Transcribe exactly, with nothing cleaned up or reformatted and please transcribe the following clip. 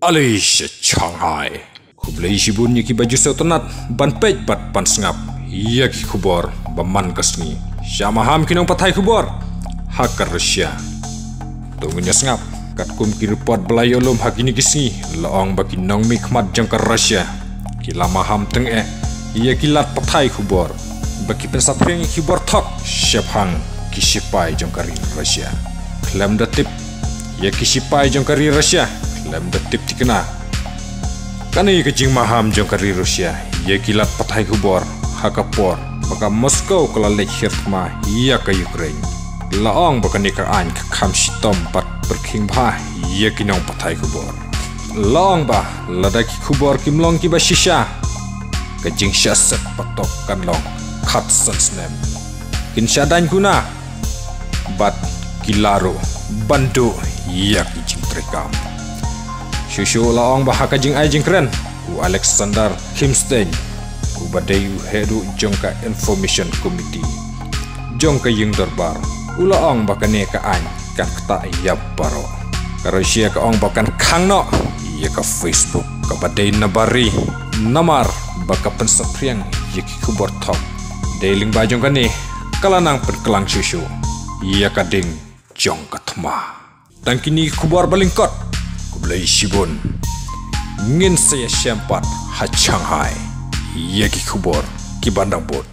Alicia Shanghai. Kublai shibun ki baju setonat ban pej bat ban sengap. Ia ki kubor baman kasni. Syamaham kinong patai kubor. Hakar Rusia. Tunggunya sengap. Kat kum ki report belayo lom hakini kisni. Laong baki nong mikmat jangkar Rusia. Kila maham teng eh. Ia kilat patai kubor. Baki pensatring kubor tok. Syabhang kisipai jangkari Rusia. Klaim datip. Ia kisipai jangkari Rusia. Klaim datip tikena. Kani kejing maham jangkari Rusia. Ia kilat patai kubor. Hakapor. Baka Moskow kala lek hirtma. Ia ke Ukraine. Laong baka nikaan kakam sitom pat berking bah. Ia kinong patai kubor. Laong bah. Ladaki kubor kimlong kiba shisha. Kejing syaset patok kanlong. Kat sansnem. Kin syadan guna. Bat kilaro. Bandu. Ia kijing terekam. Shushu laong bah kajing ajing keren. U Alexander Kimstein. U badayu hedu jongka information committee. Jongka yung darbar. U laong bah kaneka an. Kan kata iya baro. Karo siya kaong bakan kangno. Iya ka Facebook. Kabaday nabari. Namar. Baka pensapriang. Yaki kubor top. Dailing bajong kani. Kalanang perkelang shushu. Iya kading jongka tma. Dan kini kubor balingkot. Kublai shibun. Ngin saya syampat ha Shanghai. Ia ki kubor ki bandang bot.